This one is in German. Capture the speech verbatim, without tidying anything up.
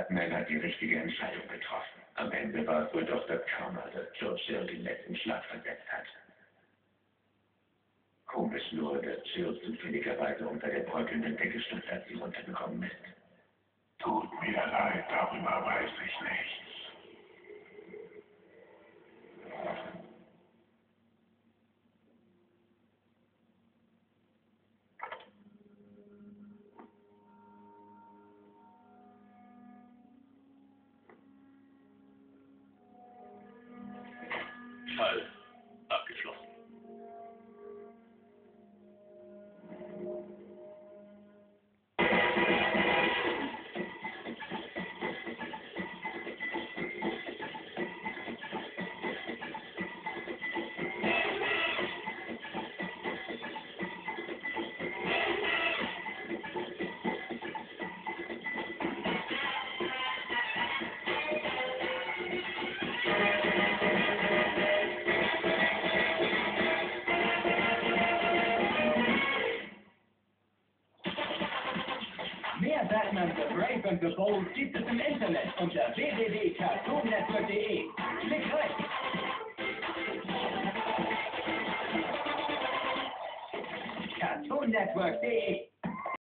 Batman hat die richtige Entscheidung getroffen. Am Ende war es wohl doch das Karma, das Churchill den letzten Schlag versetzt hat. Komisch nur, dass Jill zufälligerweise unter der bröckelnden Decke stand, als sie runtergekommen ist. Tut mir leid, darüber weiß ich nichts. Fall abgeschlossen. Mehr Batman The Brave and the Bold gibt es im Internet unter w w w punkt cartoon network punkt de. Klick rein! cartoon network punkt de